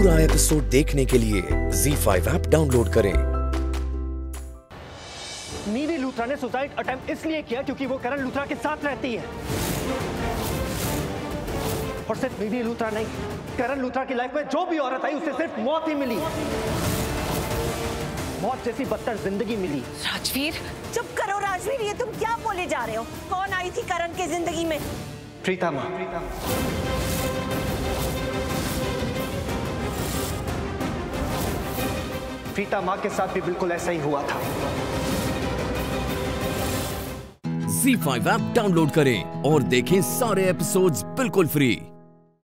पूरा एपिसोड देखने के लिए ZEE5 ऐप डाउनलोड करें। नीवी लूथरा ने सुसाइड अटेम्प्ट इसलिए किया क्योंकि वो करण लूथरा के साथ रहती है। और सिर्फ नीवी लूथरा नहीं, करण लूथरा की लाइफ में जो भी औरत आई उसे सिर्फ मौत ही मिली। मौत जैसी बदतर जिंदगी मिली। राजवीर, चुप करो राजवीर, ये तुम क्या बोले जा रहे हो? कौन आई थी करण की जिंदगी में? प्रीता माँ। प्रीता माँ के साथ भी बिल्कुल ऐसा ही हुआ था। ZEE5 ऐप डाउनलोड करें और देखें सारे एपिसोड्स बिल्कुल फ्री।